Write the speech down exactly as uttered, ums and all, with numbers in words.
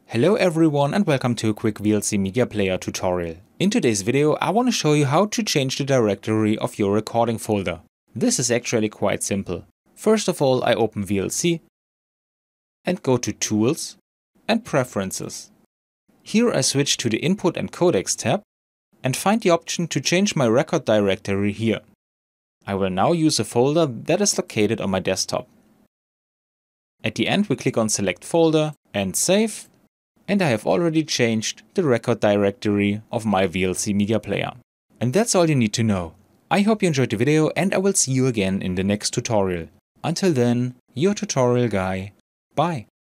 Hello everyone and welcome to a quick V L C media player tutorial. In today's video I want to show you how to change the directory of your recording folder. This is actually quite simple. First of all, I open V L C and go to Tools and Preferences. Here I switch to the Input and Codecs tab and find the option to change my record directory here. I will now use a folder that is located on my desktop. At the end we click on Select Folder and Save, and I have already changed the record directory of my V L C media player. And that's all you need to know. I hope you enjoyed the video and I will see you again in the next tutorial. Until then, your tutorial guy. Bye.